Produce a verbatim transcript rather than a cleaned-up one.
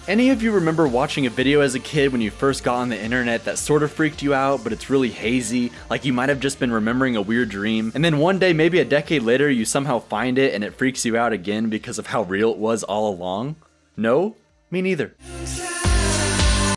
Any of you remember watching a video as a kid when you first got on the internet that sort of freaked you out, but it's really hazy, like you might have just been remembering a weird dream, and then one day, maybe a decade later, you somehow find it and it freaks you out again because of how real it was all along? No? Me neither.